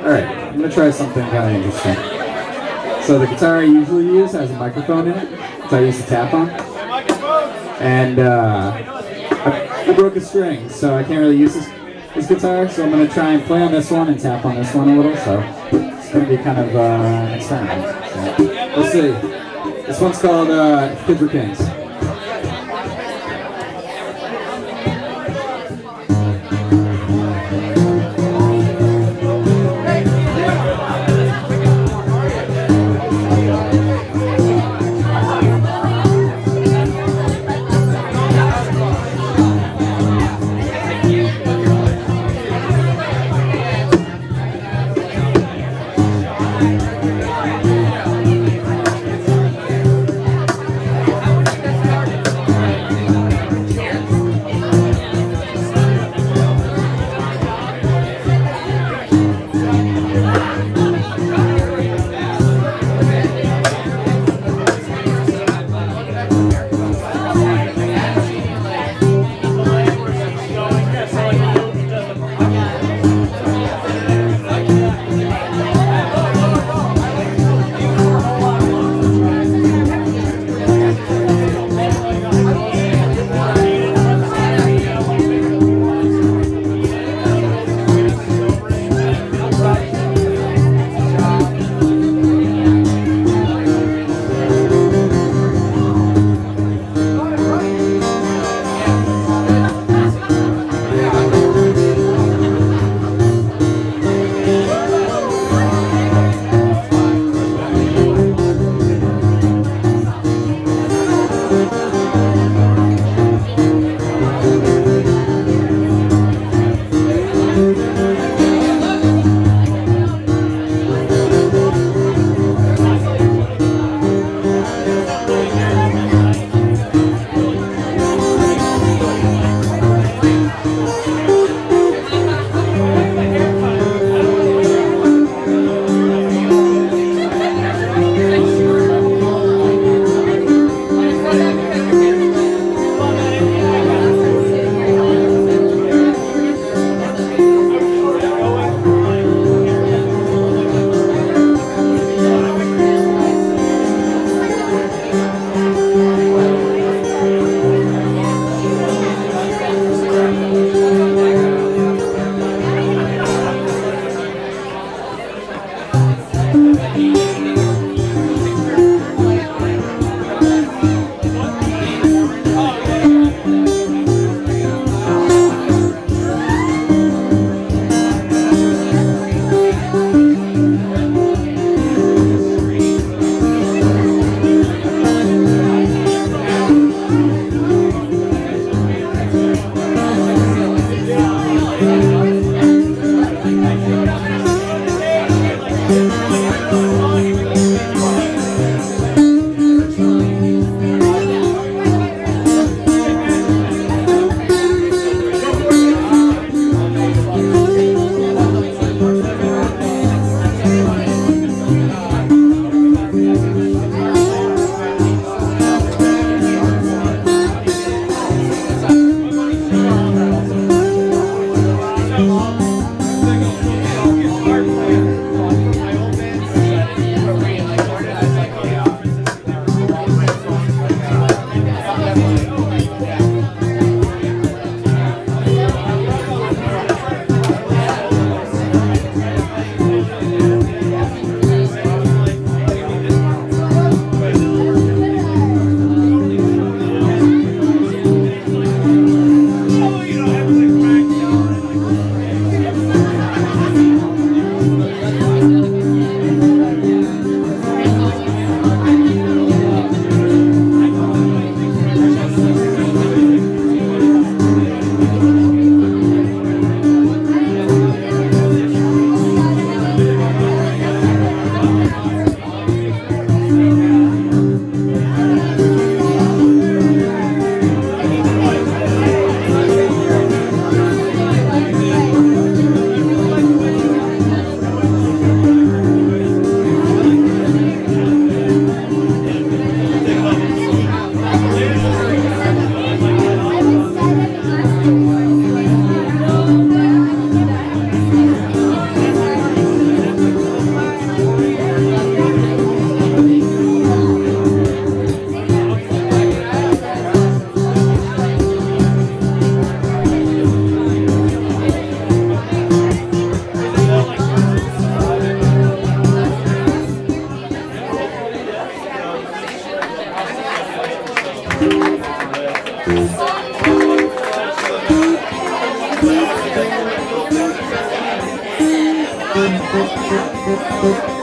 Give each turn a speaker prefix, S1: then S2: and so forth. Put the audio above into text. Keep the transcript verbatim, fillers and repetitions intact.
S1: Alright, I'm going to try something kind of interesting. So the guitar I usually use has a microphone in it, which I use to tap on. And uh, I, I broke a string, so I can't really use this, this guitar, so I'm going to try and play on this one and tap on this one a little, so it's going to be kind of uh, an experiment. So we'll see. This one's called uh, Kids Were Kings. Thank you.